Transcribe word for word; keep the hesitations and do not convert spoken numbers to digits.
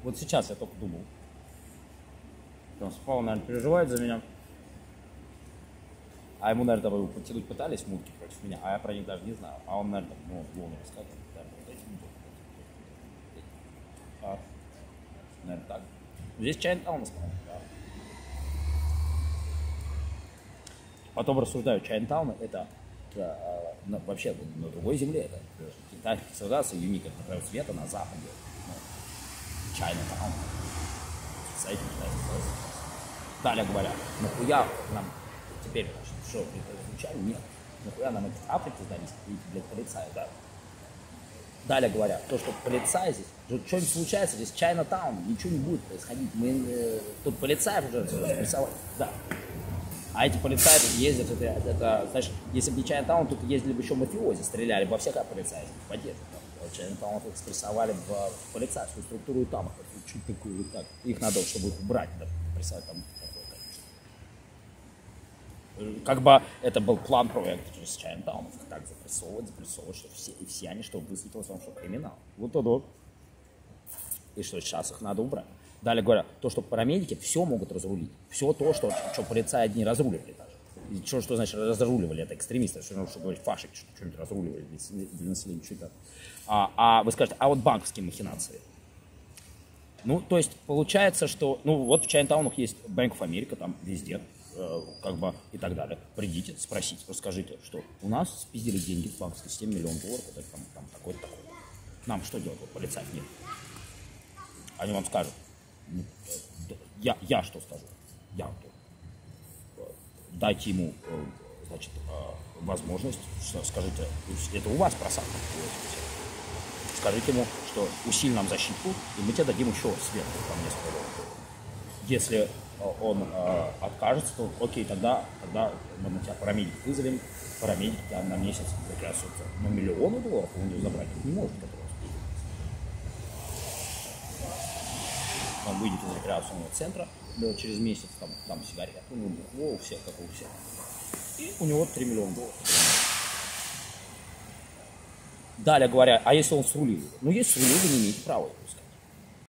Вот сейчас я только думал. Там спал, наверное, переживает за меня. А ему, наверное, там его потянуть пытались мутки против меня, а я про них даже не знаю. А он, наверное, ну, волны рассказывал. Наверное, вот эти мутки. А, наверное, так. Здесь Чайнтаун спал, да. Потом рассуждаю, Чайнтаун это, это а, на, вообще на другой земле. Это китайская цивилизация, юник, это край света на западе. Ну, Чайнтаун. С этим китайским. Далее говорят, нахуя нам теперь, что, изучали? Нет. Нахуя нам эти Африки сдались, эти, блядь, полицаи, да. Далее говорят, то, что полицаи здесь, что-нибудь случается, здесь Чайнатаун, ничего не будет происходить. Мы, э, тут полицаев уже рисовали, да. А эти полицаи тут ездят, это, это, знаешь, если бы не Чайнатаун, тут ездили бы еще мафиози, стреляли бы во всех полицаев, поддерживали. Чайнатаун тут спрессовали в полицейскую структуру и там, чуть такую вот так. Их надо, чтобы их убрать, да, прессовать там. Как бы это был план проекта через Чайнатаун, так запрессовывать, запрессовывать, что все, и все они, чтобы высветилось вам, что криминал. Вот то и что сейчас их надо убрать. Далее говорят, то, что парамедики все могут разрулить. Все то, что, что полицаи одни разруливали даже. И что, что значит разруливали, это экстремисты, что, что говорить, фаши, что что-нибудь разруливали для населения, что-то. А, а вы скажете, а вот банковские махинации. Ну, то есть получается, что, ну, вот в Чайнатаунах есть Bank of America, там везде, э, как бы, и так далее. Придите, спросите, расскажите, что у нас спиздили деньги в банковской системе, миллион долларов, это там, там такой-то, такой-то. Нам что делать, вот полицаев нет. Они вам скажут, я, я что скажу, я дайте ему, значит, возможность, что, скажите, это у вас просадка. Скажите ему, что усиль нам защиту, и мы тебе дадим еще сверху, там несколько долларов. Если он э, откажется, то окей, тогда, тогда мы на тебя парамедик вызовем, парамедик там на месяц закрасывается. Но миллионы долларов он не забрать не может, который он выйдет из рекреационного центра да, через месяц, там, там сигарет, у него бухло, у всех, как у всех. И у него три миллиона долларов. Далее говоря, а если он срулил? Ну, если срулил, вы не имеете права его пускать.